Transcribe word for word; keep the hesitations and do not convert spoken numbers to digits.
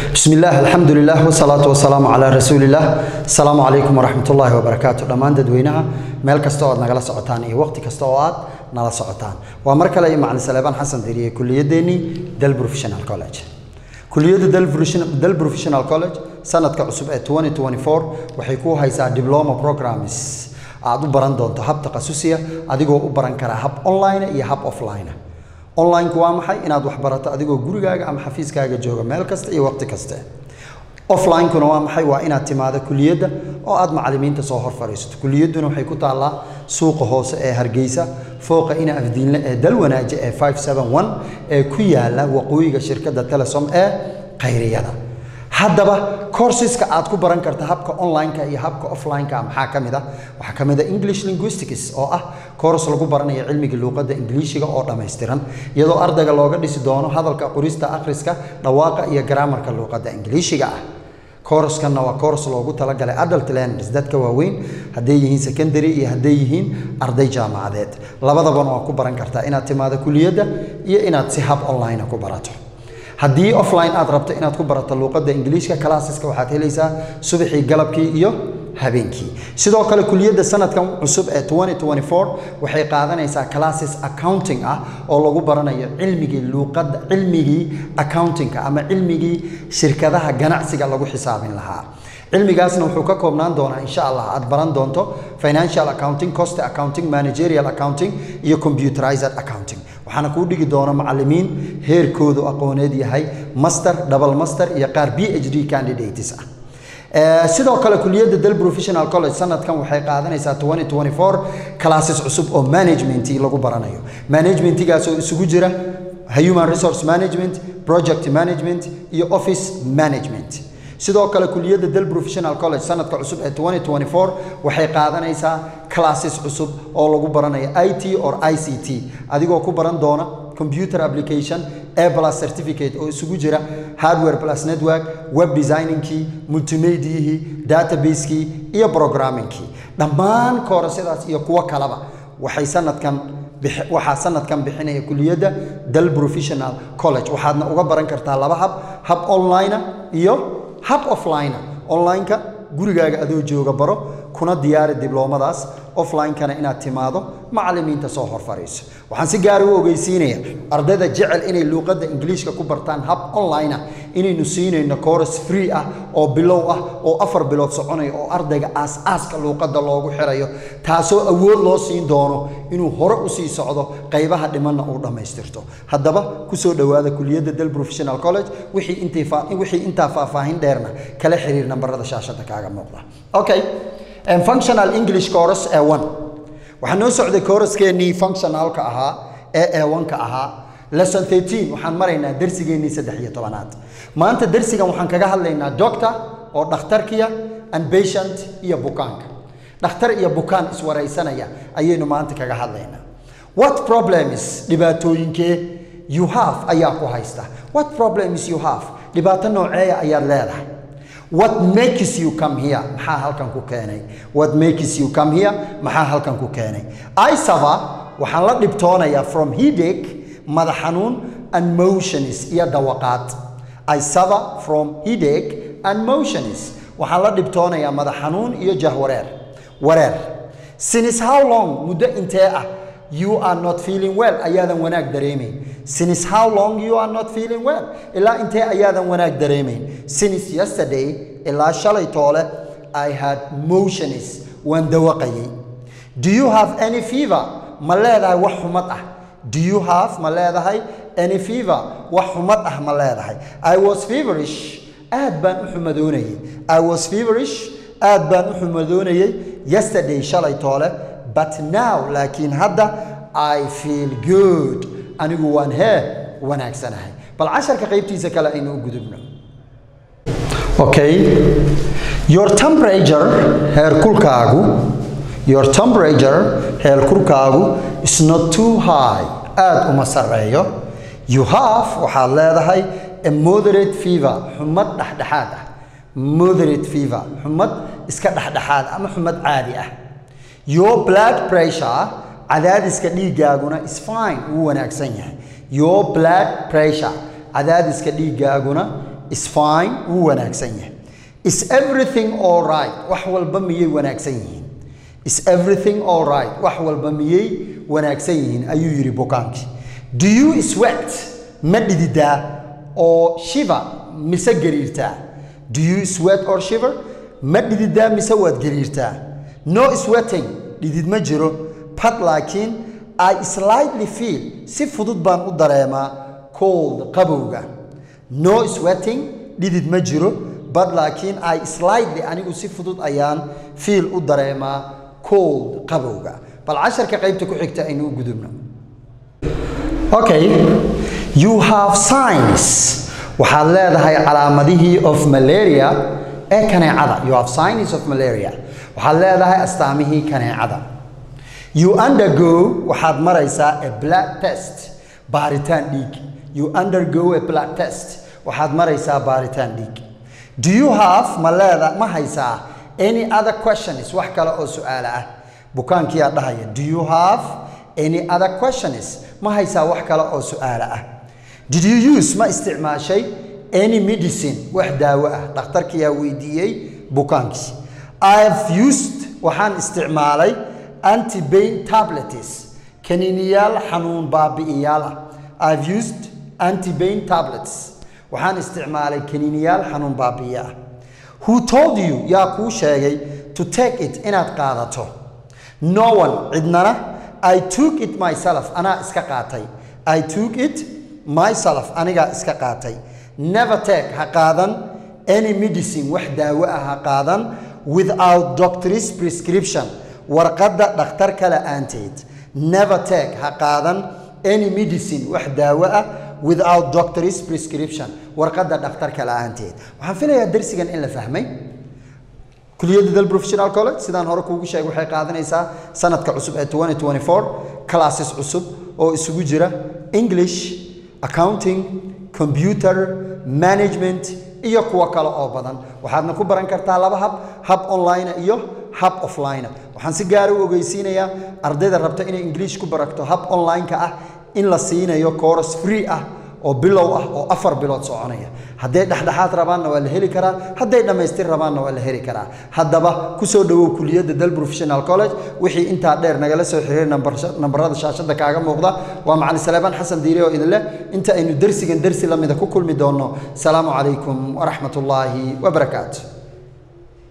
بسم الله الحمد لله والصلاة والسلام على رسول الله. السلام عليكم ورحمة الله وبركاته. دمان ددوينها ميل كستو أد نغلا سقطان إيه وقت كستو أد نلا سقطان ومركلا إيه مع سليمان حسن ديري كلية ديني دل بروفيشنال كولج كلية دل بروفيشنال دل بروفيشنال كولج سنة كعصب ألفين وأربعة وعشرين وحيكون هيسا دبلومة بروجرامز عادو بران دونتو هب تخصصية أديكو بران كرا هب أونلاين إيه هب أوفلاين أونلاين كوا محي إن أدو حبرته أديكو جورجا أم حفيز كاجا جوجا ميل كست إيه وقت كسته أوفلاين كوا محي وإن اعتماد كلية أو أد معلمين تصهر فريست كلية دون حيكون تعالى سوق هوس هرجيسة فوق إن أفدين دل وناج خمسة سبعة واحد كيالا وقوية شركة تلسم قيرية هذا بقى كورسز كأتكو بران كرت هبك أونلاين كأي هبك أوفلاين كأم حكم ده وحكم ده English linguistics أو أه كورس لقو بران يعلمي اللغة ده إنجليزي أو ده ماستران يدو أرد اللغة دي سدانو هذا الكورس تا أخرس كا رواقة يا جرامر كاللغة ده إنجليزي كا كورس كان نوا كورس لقو تلاقي على adult learners ده كواوين هديهين secondary هديهين أرد جامعة ده لبضا بنو أكو بران كرتا إن اعتماد كلية ده يا إن تسحب أونلاين أكو براته haddii offline aad rabto inaad ku barato luqadda Ingiriiska classeska waxaad helaysaa subaxii galabkii iyo habeenkii sidoo kale kuliyadda sanadkan cusub ee twenty twenty-four waxay qaadanaysaa classes accounting ah oo lagu baranayo cilmigii luqadda cilmigii accounting ama cilmigii shirkadaha ganacsiga lagu xisaabin lahaa cilmigaasna wuxuu ka koobnaan doonaa insha Allah aad baran doonto financial accounting cost accounting managerial accounting iyo computerized accounting waxaana ku dhigi doona macallimiin heerkoodu aqooneed yahay master double master iyo qaar PhD candidates ah ee sidoo kale kuliyadda Dal Professional College sanadkan waxay qaadanaysaa twenty twenty-four classes cusub oo management lagu baranayo managementigaas oo isugu jira human resource management project management iyo office management sidoo kale kuliyadda Dal Professional College sanadka cusub ee twenty twenty-four waxay qaadanaysaa classes cusub oo lagu baranayo I T or I C T adigoo ku baran doona computer application A plus certificate oo isugu jira hardware plus network web designing key multimedia database key iyo programming key dhammaan koorsadaas iyo kuwa kalaba waxay sanadkan waxa sanadkan bixinaya kuliyadda Dal Professional College waxaadna uga baran kartaa laba hab hab online iyo hab offline online ka gurigaaga adoo jooga baro kuna diyaari diblomadaas offline kana inaad timaado macallimiinta soo hor fariiso waxaan si gaar ah u ogeysiinaya ardayda jecel inay luqadda Ingiriiska ku bartaan hab online inaynu siinayno course free ah oo bilow ah oo afar bilood soconaya oo ardayga aas-aaska luqadda loogu xirayo taasoo awood loo siin doono inuu hore u sii socdo qaybaha dhimanna uu dhameystirto haddaba ku soo dhawaada kuliyadda Dal Professional College wixii intii wixii inta faahfaahin dheerna kala xiriir nambarada shaashada kaaga muuqda okay and functional English course A one waxaan noo socday course-keenii functionalka ahaa ee A one ka ahaa lesson thirteen waxaan maraynaa darsigeenii saddex iyo tobanaad maanta darsigan waxaan kaga hadlaynaa doctor oo dhakhtarkiya and patient iyo bukaanka dhakhtar iyo bukaan iswaraysanaya ayaynu maanta kaga hadlaynaa what problems dhibaatooyinkee you have ayaa ku haysta what problems you have dhibaato nooceeya ayaad leedahay what makes you come here maxaa halkan ku keenay what makes you come here maxaa halkan ku keenay I suffer waxaan la dhibtoonayaa from headache madax xanuun and motions iyo dhawaqaad I suffer from headache and motions waxaan la dhibtoonayaa madax xanuun iyo jahwareer wareer since how long muddo intee ah you are not feeling well ayaadan wanaag dareemayn since how long you are not feeling well ilaa intee ayaadan wanaag dareemayn since yesterday ilaa shalay toole I had motions waan dawaqayay do you have any fever ma leedahay wax xumad ah do you have ma leedahay any fever wax xumad ah ma leedahay I was feverish aad baan u xumadoonayay I was feverish aad baan u xumadoonayay yesterday shalay toole but now laakiin hadda I feel good anigu waan hee wanaagsanahay bal casharka qaybtiisa kale aynu u gudubno okay your temperature heer kulkaagu your temperature heer kulkaagu is not too high aad uma sareeyo you have waxaad leedahay a moderate fever xumad dhexdhexaad ah moderate fever xumad iska dhexdhexaad ama xumad caadi ah your blood pressure cadaadiska dhiigaaguna is fine wuu wanaagsan yahay your blood pressure cadaadiska dhiigaaguna is fine wuu wanaagsan yahay is everything all right wax walba miyay wanaagsan yihiin is everything all right wax walba miyay wanaagsan yihiin ayuu yiri bukaankii do you sweat ma dhididaa oo shiver mise gariirtaa do you sweat or shiver ma dhididaa mise waad gariirtaa no sweating dhidid ma jiro but laakiin I slightly feel si fudud baan u dareemaa cold qabowga no sweating dhidid ma jiro but laakiin I slightly anigu si fudud ayaan feel u dareemaa cold qabowga bal casharka qaybta ku xigta aynu u gudubno okay you have signs waxaad leedahay calaamadihii of malaria ee kaneecada you have signs of malaria waxaad leedahay astaamihii kaneecada you undergo waxaad maraysaa a blood test baaritaan dhiig you undergo a blood test waxaad maraysaa baaritaan dhiig do you have ma leeda ma haysaa any other questions wax kale oo su'aal ah bukaankii aad dhahaya do you have any other questions ma haysaa wax kale oo su'aal ah did you use ma isticmaashay any medicine wax daawo ah dhakhtarkii yaa weydiiyey bukaankii I have used waxaan isticmaalay anti pain tablets kaniiniyaal xanuun baabi'iyaal ah I have used anti pain tablets waxaan isticmaalay kaniiniyaal xanuun baabi'iya ah who told you yaa kuu sheegay to take it inaad qaadato no one cidnana I took it myself anaa iska qaatay I took it myself aniga iska qaatay never take ha qaadan any medicine wax daawo ah ha qaadan without doctor's prescription warqadda dhakhtarka la'aanteed never take ha qaadan any medicine wax daawo ah without doctor's prescription warqadda dhakhtarka la'aanteed waxaan filayaa darsigan in la fahmay kuliyadda dal professional college sidaan hore kuugu sheegay waxay qaadanaysaa sanadka cusub ee twenty twenty-four classes cusub oo isugu jira English accounting computer management iyo kuwa kale oo badan waxaadna ku baran kartaa laba hab hab online iyo hab offline waxaan si gaar ah u ogeysiinayaa ardayda rabta inay English ku barato hab online ka ah in la siinayo course free ah oo bilow ah oo afar bilood soconaya haday dhaxdhaxaad rabaanna waa la heli karaa haday dhameystir rabaanna waa la heli karaa haddaba ku soo dhawow kuliyadda dal professional college wixii inta dheer nagala soo xiriir number numberada shaashada kaaga muuqda waa macallin Salebaan Xasan Diire oo idin leh inta aynu darsigan darsi lamida ku kulmi doono salaamu calaykum wa rahmatullaahi wa barakaatuh